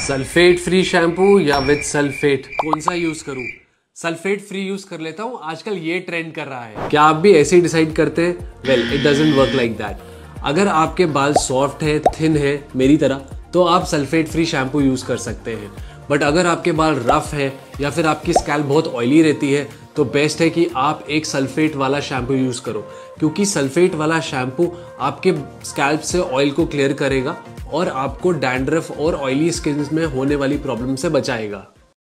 Sulphate free shampoo या with sulphate, कौन सा यूज करूं? सल्फेट फ्री यूज कर लेता हूं, आजकल ये ट्रेंड कर रहा है। क्या आप भी ऐसे ही डिसाइड करते हैं? Well, it doesn't work like that. अगर आपके बाल सॉफ्ट है, थिन है मेरी तरह, तो आप सल्फेट फ्री शैम्पू यूज कर सकते हैं। बट अगर आपके बाल रफ है या फिर आपकी स्कैल्प बहुत ऑयली रहती है, तो बेस्ट है कि आप एक सल्फेट वाला शैम्पू यूज करो, क्योंकि सल्फेट वाला शैम्पू आपके स्कैल्प से ऑयल को क्लियर करेगा और आपको डैंड्रफ और ऑयली स्किन में होने वाली प्रॉब्लम से बचाएगा।